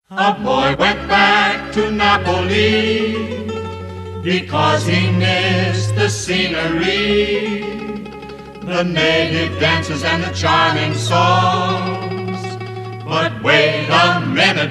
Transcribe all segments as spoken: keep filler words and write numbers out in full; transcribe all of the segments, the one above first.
A boy went back to Napoli because he missed the scenery, the native dances and the charming songs. But wait a minute,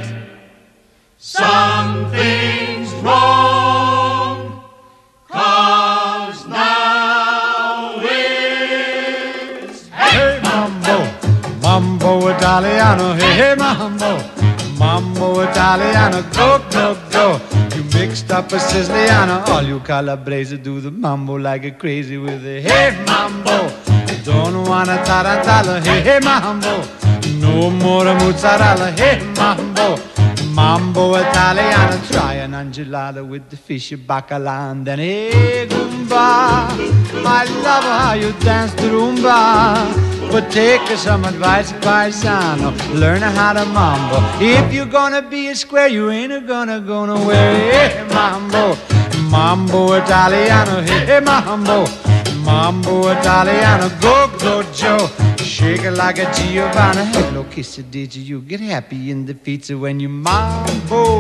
something's wrong, 'cause now it's hey, Mambo, Mambo Italiano, hey, hey, Mambo, Mambo Italiano, go, go, go. You mixed up a Siciliano, all you Calabrese do the mambo like a crazy with a hey, Mambo. Don't wanna tarantella, hey, hey, Mambo. No more mozzarella, hey, Mambo. Mambo Italiano, try an angelada with the fish bacala and then hey, Goomba. I love how you dance the rumba. But take some advice, paisano, learn how to mambo. If you're gonna be a square, you ain't gonna go nowhere. Hey, Mambo, Mambo Italiano, hey, Mambo, Mambo Italiano, go, go, Joe. Shake it like a Giovanna. Hello, kiss it, did you? You get happy in the feet when you Mambo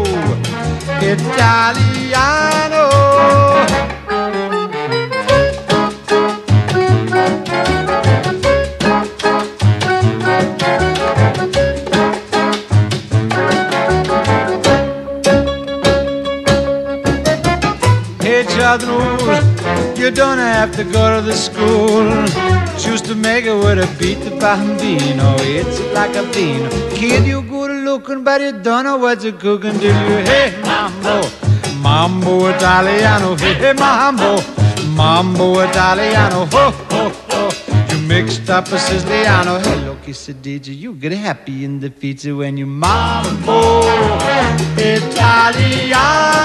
Italiano. You don't have to go to the school. Choose to make it with a beat the bambino. It's like a bean. Kid, you good looking, but you don't know what you're cooking till you hey, Mambo, Mambo Italiano, hey, Mambo, Mambo Italiano, ho, ho, ho. You mixed up a Siciliano. Hello, kiss it, did you? You get happy in the feet when you Mambo Italiano.